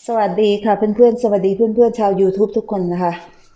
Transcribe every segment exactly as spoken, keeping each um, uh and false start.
สวัสดีค่ะเพื่อนๆสวัสดีเพื่อนๆชาว YouTube ทุกคนนะคะ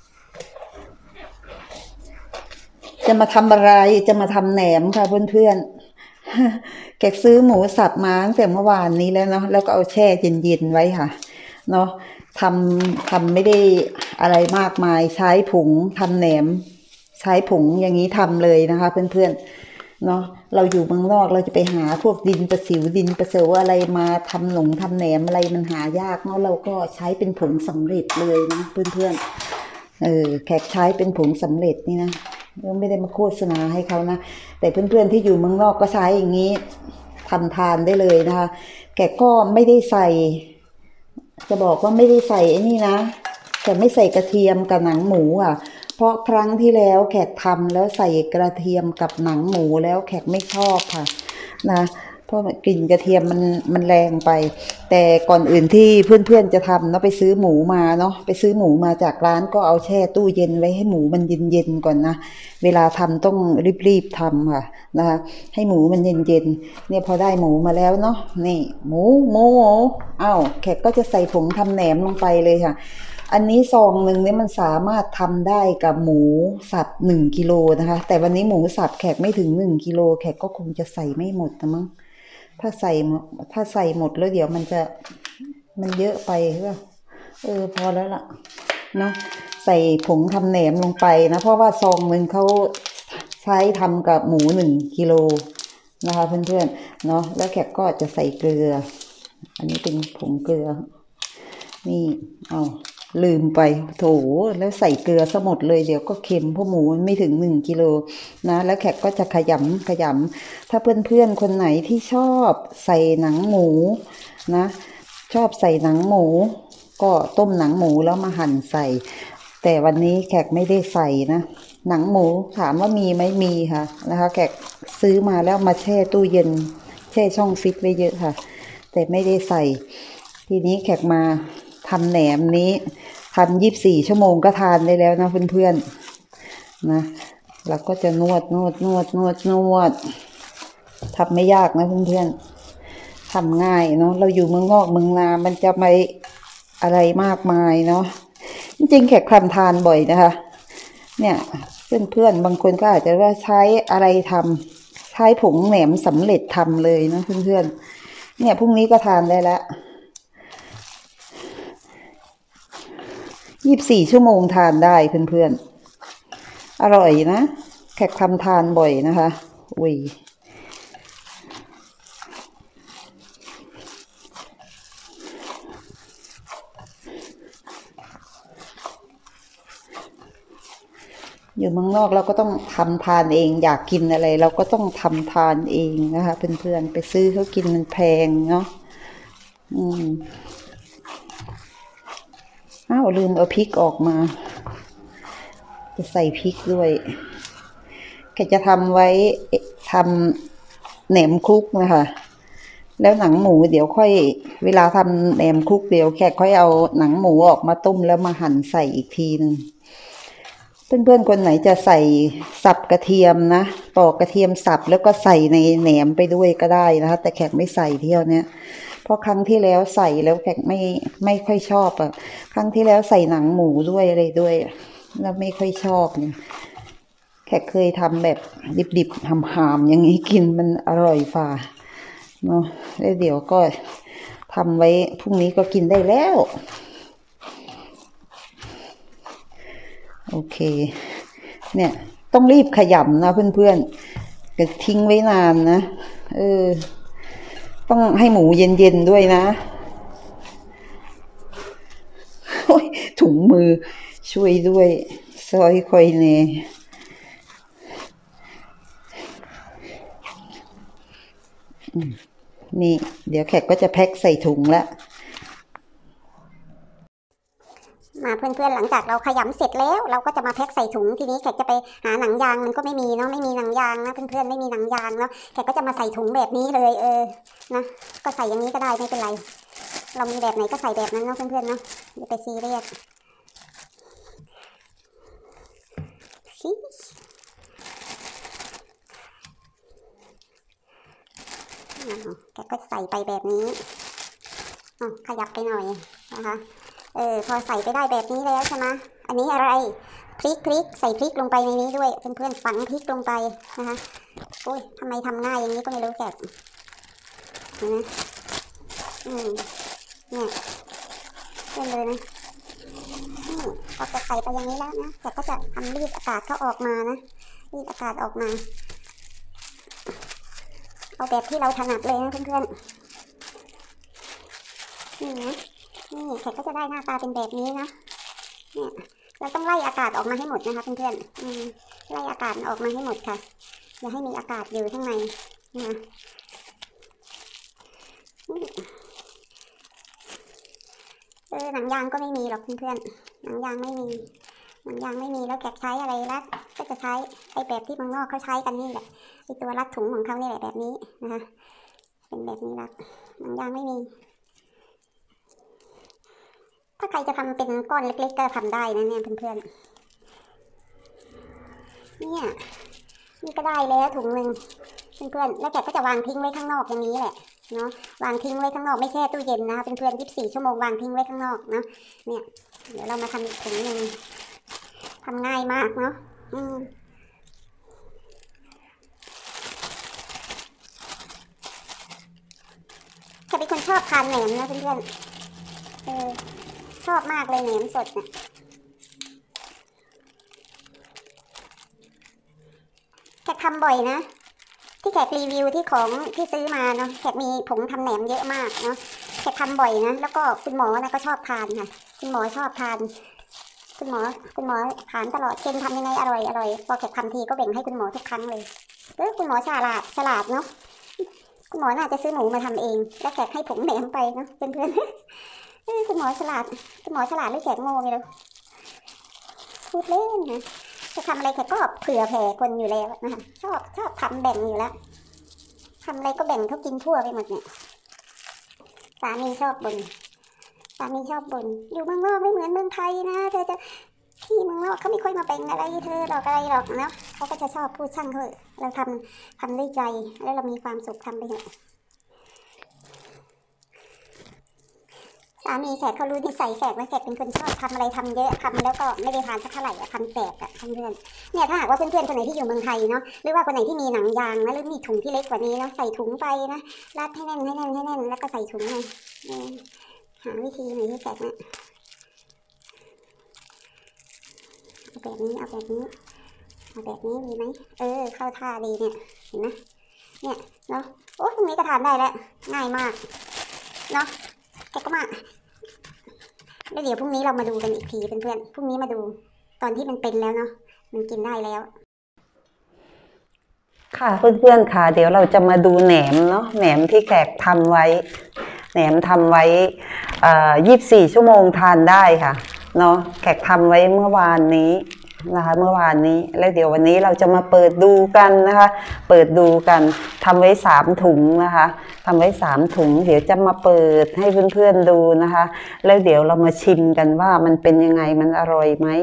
จะมาทำอะไรจะมาทำแหนมค่ะเพื่อนๆแกซื้อหมูสับมาตั้งแต่เมื่อวานนี้แล้วเนาะแล้วก็เอาแช่เย็นๆไว้ค่ะเนาะทำทำไม่ได้อะไรมากมายใช้ผงทำแหนมใช้ผงอย่างนี้ทำเลยนะคะเพื่อนๆเนาะเราอยู่เมืองนอกเราจะไปหาพวกดินประสิวดินประเสวอะไรมาทำหนงทำแหนมอะไรมันหายากเนาะเราก็ใช้เป็นผงสำเร็จเลยนะเพื่อนๆเออแขกใช้เป็นผงสำเร็จนี่นะไม่ได้มาโฆษณาให้เขานะแต่เพื่อนๆที่อยู่เมืองนอกก็ใช้อย่างนี้ทำทานได้เลยนะคะแกก็ไม่ได้ใส่จะบอกว่าไม่ได้ใส่ไอ้นี่นะแต่ไม่ใส่กระเทียมกับหนังหมูอ่ะเพราะครั้งที่แล้วแขกทำแล้วใส่กระเทียมกับหนังหมูแล้วแขกไม่ชอบค่ะนะเพราะกลิ่นกระเทียมมันมันแรงไปแต่ก่อนอื่นที่เพื่อนๆจะทำเนาะไปซื้อหมูมาเนาะไปซื้อหมูมาจากร้านก็เอาแช่ตู้เย็นไว้ให้หมูมันเย็นๆก่อนนะเวลาทำต้องรีบๆทำค่ะนะคะให้หมูมันเย็นๆเนี่ยพอได้หมูมาแล้วเนาะนี่หมูหมูหมูอ้าวแขกก็จะใส่ผงทำแหนมลงไปเลยค่ะอันนี้ซองหนึ่งเนี่ยมันสามารถทำได้กับหมูสับหนึ่งกิโลนะคะแต่วันนี้หมูสับแขกไม่ถึงหนึ่งกิโลแขกก็คงจะใส่ไม่หมดนะมั้งถ้าใส่ถ้าใส่หมดแล้วเดี๋ยวมันจะมันเยอะไปใช่ป่ะเออพอแล้วล่ะเนาะใส่ผงทำแหนมลงไปนะเพราะว่าซองหนึ่งเขาใช้ทำกับหมูหนึ่งกิโลนะคะเพื่อนๆเนาะแล้วแขกก็จะใส่เกลืออันนี้เป็นผงเกลือนี่เอาลืมไปโถแล้วใส่เกลือซะหมดเลยเดี๋ยวก็เค็มเพราะหมูมันไม่ถึงหนึ่งกิโลนะแล้วแขกก็จะขยำขยำถ้าเพื่อนๆคนไหนที่ชอบใส่หนังหมูนะชอบใส่หนังหมูก็ต้มหนังหมูแล้วมาหั่นใส่แต่วันนี้แขกไม่ได้ใส่นะหนังหมูถามว่ามีไหมมีค่ะนะคะแขกซื้อมาแล้วมาแช่ตู้เย็นแช่ช่องฟิตไว้เยอะค่ะแต่ไม่ได้ใส่ทีนี้แขกมาทำแหนมนี้ทำยี่สิบสี่ชั่วโมงก็ทานได้แล้วนะเพื่อนๆนะแล้วก็จะนวดนวดนวดนวดนวดทำไม่ยากนะเพื่อนๆทำง่ายเนาะเราอยู่เมืองนอกเมืองนามันจะไม่อะไรมากมายเนาะจริงๆแขกทำทานบ่อยนะคะเนี่ยเพื่อนๆบางคนก็อาจจะว่าใช้อะไรทำใช้ผงแหนมสำเร็จทำเลยนะเพื่อนๆเนี่ยพรุ่งนี้ก็ทานได้แล้วยี่สิบสี่ชั่วโมงทานได้เพื่อนๆอร่อยนะแขกทำทานบ่อยนะคะอุ้ยอยู่เมืองนอกเราก็ต้องทำทานเองอยากกินอะไรเราก็ต้องทำทานเองนะคะเพื่อนๆไปซื้อเขากินมันแพงเนาะอืมอ้าวลืมเอาพริกออกมาจะใส่พริกด้วยแกจะทำไว้ทำแหนมคลุกนะคะแล้วหนังหมูเดี๋ยวค่อยเวลาทำแหนมคลุกเดี๋ยวแขกค่อยเอาหนังหมูออกมาต้มแล้วมาหั่นใส่อีกทีนึงเพื่อนๆคนไหนจะใส่สับกระเทียมนะปอกกระเทียมสับแล้วก็ใส่ในแหนมไปด้วยก็ได้นะคะแต่แขกไม่ใส่เที่ยวเนี้ยเพราะครั้งที่แล้วใส่แล้วแขกไม่ไม่ค่อยชอบอ่ะครั้งที่แล้วใส่หนังหมูด้วยอะไรด้วยแล้วไม่ค่อยชอบเนี่ยแขกเคยทำแบบดิบๆหามๆอย่างนี้กินมันอร่อยฝ่าเนาะแล้วเดี๋ยวก็ทำไว้พรุ่งนี้ก็กินได้แล้วโอเคเนี่ยต้องรีบขยำนะเพื่อนๆก็ทิ้งไว้นานนะเออต้องให้หมูเย็นๆด้วยนะโอ้ยถุงมือช่วยด้วยซอยคอยเนนี่เดี๋ยวแขกก็จะแพ็คใส่ถุงละมาเพื่อนๆหลังจากเราขยำเสร็จแล้วเราก็จะมาแพ็คใส่ถุงทีนี้แขกจะไปหาหนังยางมันก็ไม่มีเนาะไม่มีหนังยางนะเพื่อนๆไม่มีหนังยางเนาะแขกก็จะมาใส่ถุงแบบนี้เลยเออนะก็ใส่อย่างนี้ก็ได้ไม่เป็นไรเรามีแบบไหนก็ใส่แบบนั้นเนาะเพื่อนๆเนาะอย่าไปซีเรียสแกก็ใส่ไปแบบนี้อ๋อขยับไปหน่อยนะคะเออพอใส่ไปได้แบบนี้แล้วใช่ไหมอันนี้อะไรพริกพริกใส่พริกลงไปในนี้ด้วยเพื่อนๆฝังพริกลงไปนะคะโอ้ยทำไมทำง่ายอย่างนี้ก็ไม่รู้แกนะอืมเนี่ยเล่นเลยนะนี่พอจะใส่ไปอย่างนี้แล้วนะแต่ก็จะทำรีดอากาศเขาออกมานะรีดอากาศออกมาเอาแบบที่เราถนัดเลยนะเพื่อนๆนี่นะนี่แขกก็จะได้หน้าตาเป็นแบบนี้นะเนี่ยเราต้องไล่อากาศออกมาให้หมดนะคะเพื่อนๆอืมไล่อากาศออกมาให้หมดค่ะอย่าให้มีอากาศอยู่ข้างในนะเออหนังยางก็ไม่มีหรอกเพื่อนๆหนังยางไม่มีหนังยางไม่มีแล้วแขกใช้อะไรรัดก็จะใช้ไอ้แบบที่เมืองนอกเขาใช้กันนี่แหละไอ้ตัวรัดถุงของเขานี่แหละแบบนี้นะคะเป็นแบบนี้รัดหนังยางไม่มีถ้าใครจะทำเป็นก้อนเล็กๆก็ทำได้นะเนี่ยเพื่อนๆเนี่ยนี่ก็ได้แล้วถุงหนึ่งเพื่อนๆแล้วแกก็จะวางทิ้งไว้ข้างนอกอย่างนี้แหละเนาะวางทิ้งไว้ข้างนอกไม่แช่ตู้เย็นนะเพื่อนๆยี่สิบสี่ชั่วโมงวางทิ้งไว้ข้างนอกนะเนี่ยเดี๋ยวเรามาทำอีกถุงหนึ่งทำง่ายมากเนาะอืมแกเป็นคนชอบทานแหนมนะเพื่อนๆเออชอบมากเลยแหนมสดเนี่ยแขกทำบ่อยนะที่แขกรีวิวที่ของที่ซื้อมาเนาะแขกมีผงทำแหนมเยอะมากเนาะแขกทำบ่อยนะแล้วก็คุณหมอนะก็ชอบทานค่ะคุณหมอชอบทานคุณหมอคุณหมอถามตลอดเคนทำยังไงอร่อยอร่อยพอแขกทำทีก็แบ่งให้คุณหมอทุกครั้งเลยเออคุณหมอฉลาดฉลาดเนาะคุณหมอน่าจะซื้อหมูมาทำเองแล้วแขกให้ผงแหนมไปเนาะเพื่อนๆเออคุณหมอฉลาดคุณหมอฉลาดหรือแขกโง่ไม่รู้พูดเล่นนะจะทำอะไรแขกก็เผื่อแผ่คนอยู่แล้วนะคะชอบชอบทำแบ่งอยู่แล้วทำอะไรก็แบ่งเขากินทั่วไปหมดเนี่ยสามีชอบบ่นสามีชอบบ่นอยู่เมืองนอกไม่เหมือนเมืองไทยนะเธอจะที่เมืองนอกเขาไม่ค่อยมาแบ่งอะไรเธอหรอกอะไรหรอกเนาะเขาก็จะชอบพูดช่างเขาเราทำทำด้วยใจแล้วเรามีความสุขทำไปเถอะสามีแขกเขารู้นิสัยแขกว่าแขกเป็นคนชอบทำอะไรทำเยอะทำแล้วก็ไม่ได้ทานสักเท่าไหร่อะทำแตกอะเพื่อนเนี่ยถ้าหากว่าเพื่อนๆคนไหนที่อยู่เมืองไทยเนาะหรือว่าคนไหนที่มีหนังยางนะหรือมีถุงที่เล็กกว่านี้นะใส่ถุงไปนะรัดให้แน่นให้แน่นให้แน่นแล้วก็ใส่ถุงเลยหาวิธีไหนที่แขกเนี่ยเอาแบบนี้เอาแบบนี้เอาแบบนี้ดีไหมเออเข้าท่าดีเนี่ยเห็นไหมเนี่ยเนาะโอ้พรุ่งนี้ก็ทานได้แล้วง่ายมากเนาะแขกก็มาแล้วเดี๋ยวพรุ่งนี้เรามาดูกันอีกทีเพื่อนๆพรุ่งนี้มาดูตอนที่มันเป็นแล้วเนาะมันกินได้แล้วค่ะเพื่อนๆค่ะเดี๋ยวเราจะมาดูแหนมเนาะแหนมที่แขกทำไว้แหนมทำไว้ยี่สิบสี่ชั่วโมงทานได้ค่ะเนาะแขกทำไว้เมื่อวานนี้นะคะเมื่อวานนี้แล้วเดี๋ยววันนี้เราจะมาเปิดดูกันนะคะเปิดดูกันทำไว้สามถุงนะคะทำไว้สามถุงเดี๋ยวจะมาเปิดให้เพื่อนๆดูนะคะแล้วเดี๋ยวเรามาชิมกันว่ามันเป็นยังไงมันอร่อยไหม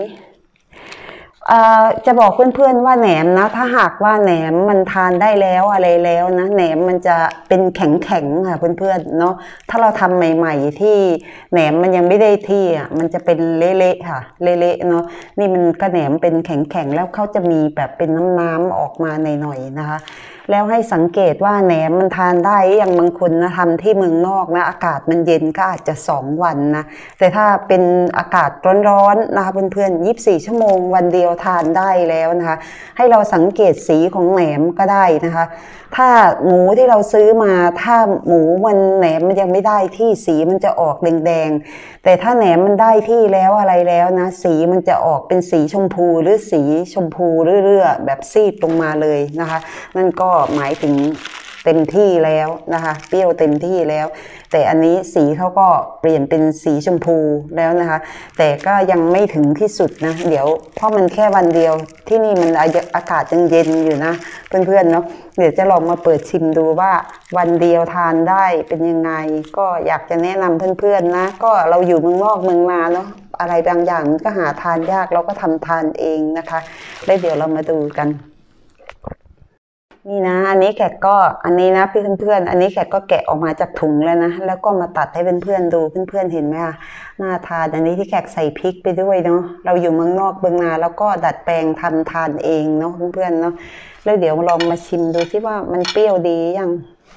จะบอกเพื่อนๆว่าแหนมนะถ้าหากว่าแหนมมันทานได้แล้วอะไรแล้วนะแหนมมันจะเป็นแข็งๆค่ะเพื่อนๆเนาะถ้าเราทำใหม่ๆที่แหนมมันยังไม่ได้ที่อ่ะมันจะเป็นเละๆค่ะเละๆเนาะนี่มันก็แหนมเป็นแข็งๆแล้วเขาจะมีแบบเป็นน้ำๆออกมาหน่อยๆนะคะแล้วให้สังเกตว่าแหนมมันทานได้อย่างบางคนนะทำที่เมืองนอกนะอากาศมันเย็นก็อาจจะสองวันนะแต่ถ้าเป็นอากาศร้อนๆนะคะเพื่อนๆยี่สิบสี่ชั่วโมงวันเดียวทานได้แล้วนะคะให้เราสังเกตสีของแหนมก็ได้นะคะถ้าหมูที่เราซื้อมาถ้าหมูมันแหนมมันยังไม่ได้ที่สีมันจะออกแดงๆแต่ถ้าแหนมมันได้ที่แล้วอะไรแล้วนะสีมันจะออกเป็นสีชมพูหรือสีชมพูเรื่อยๆแบบซีดลงมาเลยนะคะนั่นก็หมายถึงเต็มที่แล้วนะคะเปรี้ยวเต็มที่แล้วแต่อันนี้สีเขาก็เปลี่ยนเป็นสีชมพูแล้วนะคะแต่ก็ยังไม่ถึงที่สุดนะเดี๋ยวเพราะมันแค่วันเดียวที่นี่มันอากาศยังเย็นอยู่นะเพื่อนๆเนาะเดี๋ยวจะลองมาเปิดชิมดูว่าวันเดียวทานได้เป็นยังไงก็อยากจะแนะนำเพื่อนๆนะก็เราอยู่เมืองนอกเมืองนาเนาะอะไรบางอย่างก็หาทานยากเราก็ทำทานเองนะคะแล้วเดี๋ยวเรามาดูกันนี่นะอันนี้แขกก็อันนี้นะพี่เพื่อนๆอันนี้แขกก็แกะออกมาจากถุงแล้วนะแล้วก็มาตัดให้เพื่อนๆดูเพื่อนๆเห็นไหมคะน่าทานอันนี้ที่แขกใส่พริกไปด้วยเนาะเราอยู่เมืองนอกเมืองนาแล้วก็ดัดแปลงทำทานเองเนาะเพื่อนๆเนาะแล้วเดี๋ยวลองมาชิมดูที่ว่ามันเปรี้ยวดียัง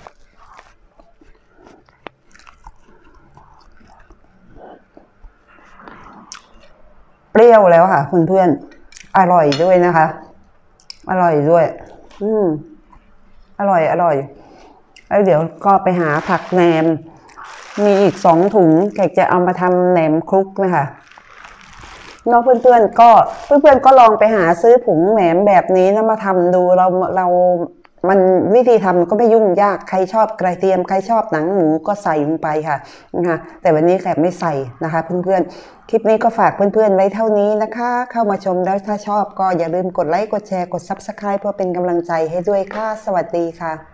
เปรี้ยวแล้วค่ะเพื่อนๆอร่อยด้วยนะคะอร่อยด้วยอืมอร่อยอร่อยแล้วเดี๋ยวก็ไปหาผักแหนมมีอีกสองถุงแขกจะเอามาทำแหนมคลุกนะคะน้องเพื่อนๆก็เพื่อนๆก็ลองไปหาซื้อผงแหนมแบบนี้แล้วมาทำดูเราเรามันวิธีทำก็ไม่ยุ่งยากใครชอบกระเทียมใครชอบหนังหมูก็ใส่ลงไปค่ะนะคะแต่วันนี้แขกไม่ใส่นะคะเพื่อนๆคลิปนี้ก็ฝากเพื่อนๆไว้เท่านี้นะคะเข้ามาชมแล้วถ้าชอบก็อย่าลืมกดไลค์กดแชร์กด ซับสไครบ์ เพื่อเป็นกำลังใจให้ด้วยค่ะสวัสดีค่ะ